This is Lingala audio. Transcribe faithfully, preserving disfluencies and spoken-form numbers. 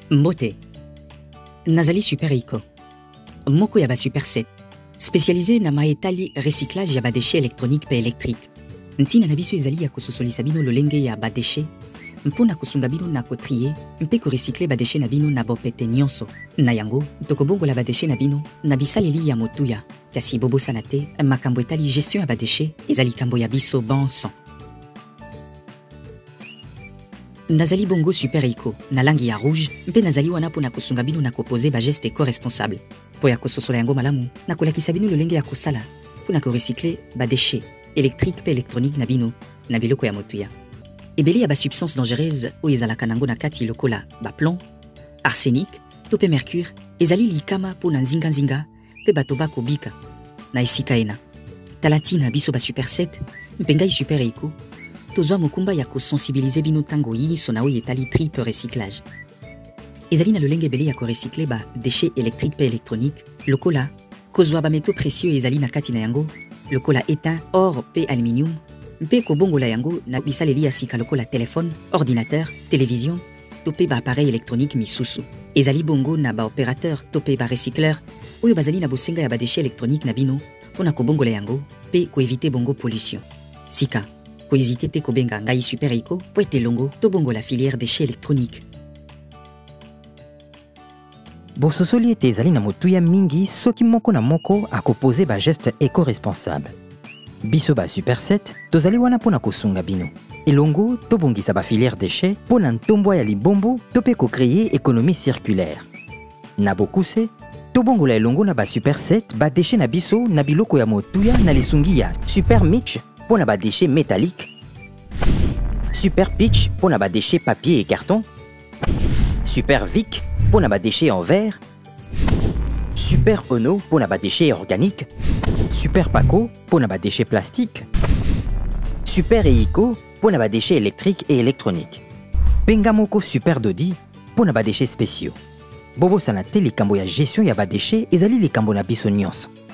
Mbote nazali super eco moko ya ba super set spécialisé na maetali recyclage ya ba déchets électroniques pe électriques. Ntina na biso ezali ya kososolisa bino lolenge ya ba déchets mpona kosunga bino na kotrier mpe korecycle ba déchets na bino na bopete nyonso. Na yango tokobongola ba déchets na bino na bisaleli ya motuya kasi bobosana te makambo etali gestion ya ba déchets ezali kambo ya biso bonso. Nazali bongo super eco na langi ya rouge mpe nazali wana pona kosunga bino na koposer ba geste éco-responsable po ya kososola yango malamu na kolakisa bino lolenge ya kosala pona korecycle ba déchets électriques pe électroniques na bino na biloko ya motuya. Ebele ya ba substance dangereuse oyo ezalaka nango na kati lokola ba plomb, arsenic to pe mercure ezali likama pona nzinga-nzinga pe bato bakobika na esika ena. Talatina biso ba super set mpe ngai super eco tozwa mokumba ya kosensibilize bino ntango yiso na oyo etali triple recyclage. Ezali na lolenge ebele ya korecycle ba déchets électriques pe électroniques lokola kozwa ba métaux précieux ezali na kati na yango lokola étain, or pe aluminium mpe kobongola yango na bisaleli ya sika lokola téléphone, ordinateur, télévision to pe ba appareil électronique misusu. Ezali bongo na ba opérateur to pe ba recycleur oyo bazali na bosenga ya ba déchets électroniques na bino pona kobongola yango pe koevite bongo pollution. Sika ko hésiter te kobenga ngai super eco po ete longo to bongo la filière déchets électroniques. Bososoli ete ezali na motuya mingi soki moko na moko akopose ba geste éco-responsable. Biso ba super set tozali wana pona kosunga bino. Elongo tobongisa ba filière déchets pona ntombwa ya libombo to pe ko-créer économie circulaire. Na bokuse tobongola elongo na ba super set ba déchets na biso na biloko ya motuya na lisungi ya super mitch pona ba déchets métalliques, super pitch pona ba déchets papier et carton, super vic pona ba déchets en verre, super ono pona ba déchets organiques, super paco pona ba déchets plastiques, super eco pona ba déchets électriques et électroniques, pengamoko super dodi pona ba déchets spéciaux. Bobo sana te likambo ya gestion ya ba déchets ezali likambo na biso nyonso.